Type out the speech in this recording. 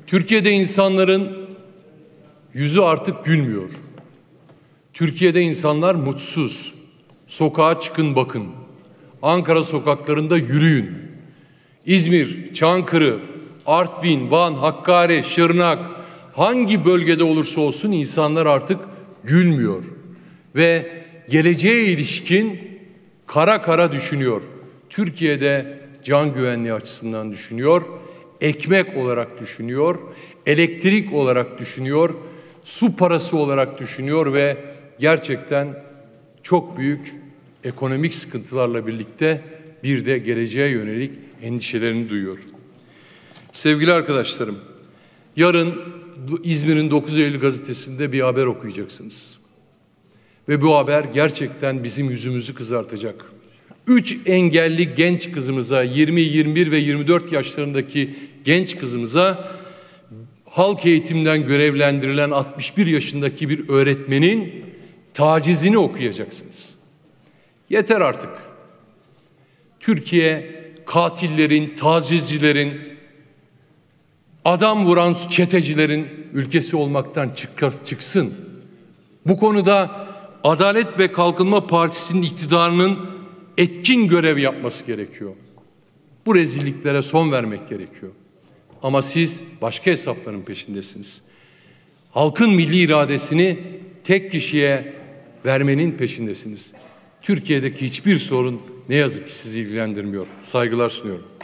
Türkiye'de insanların yüzü artık gülmüyor. Türkiye'de insanlar mutsuz. Sokağa çıkın bakın. Ankara sokaklarında yürüyün. İzmir, Çankırı, Artvin, Van, Hakkari, Şırnak, hangi bölgede olursa olsun insanlar artık gülmüyor. Ve geleceğe ilişkin kara kara düşünüyor. Türkiye'de can güvenliği açısından düşünüyor, ekmek olarak düşünüyor, elektrik olarak düşünüyor, su parası olarak düşünüyor ve gerçekten çok büyük ekonomik sıkıntılarla birlikte bir de geleceğe yönelik endişelerini duyuyor. Sevgili arkadaşlarım, yarın İzmir'in 9 Eylül gazetesinde bir haber okuyacaksınız. Ve bu haber gerçekten bizim yüzümüzü kızartacak. 3 engelli genç kızımıza, 20, 21 ve 24 yaşlarındaki genç kızımıza halk eğitimden görevlendirilen 61 yaşındaki bir öğretmenin tacizini okuyacaksınız. Yeter artık. Türkiye katillerin, tacizcilerin, adam vuran çetecilerin ülkesi olmaktan çıksın. Bu konuda Adalet ve Kalkınma Partisi'nin iktidarının etkin görev yapması gerekiyor. Bu rezilliklere son vermek gerekiyor. Ama siz başka hesapların peşindesiniz. Halkın milli iradesini tek kişiye vermenin peşindesiniz. Türkiye'deki hiçbir sorun ne yazık ki sizi ilgilendirmiyor. Saygılar sunuyorum.